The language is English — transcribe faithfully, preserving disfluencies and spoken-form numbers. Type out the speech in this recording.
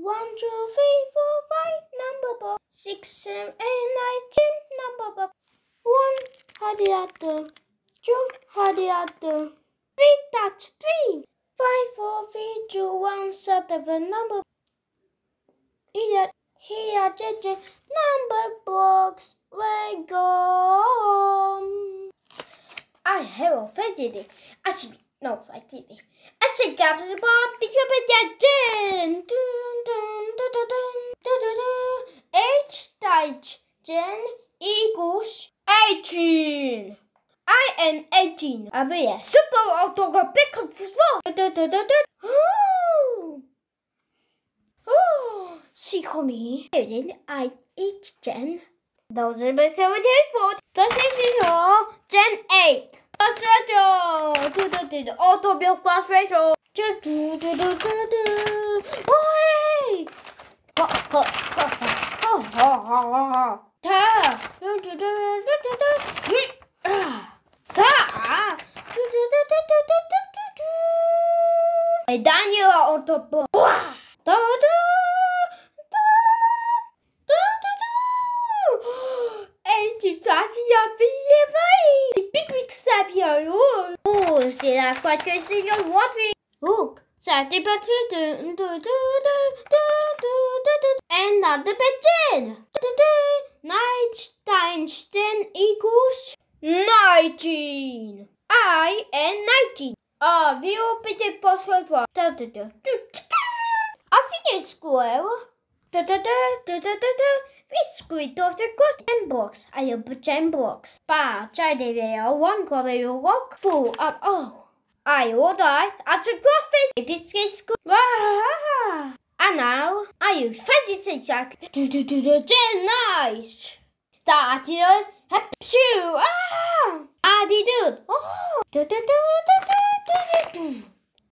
One, two, three, four, five, number box. Six, seven, eight, nine, ten, number box. One, how did I do? Two, how did I do? Three, that's three. Five, four, three, two, one, seven, number. Here, here, here, number box. We go. I have offended it. I should be. No, I didn't. I should get the ball because of that. Eight times ten equals eighteen. I am eighteen. I be a super auto pick up the Oh, oh, see me. Then I eat ten. Those are my seventeen foot. That is all. Ten eight. Auto build class ratio. Oi! Ha ha ha ha ha ha ha. Daniel auto. Oh, c'est la fois que c'est le water. Oh, ça t'est pas another pigeon. Nine times ten equals nineteen. I am nineteen. Ah, vi ho peut-être pas sur toi. I think it's square. We squeezed off the cotton box. I opened ten blocks. Ba, China there, one cover rock full of oh. I will die at the coffee. Biscuit school. And now I use fancy jack to do the ten nice. That is a shoe. Ah, I did it. Oh.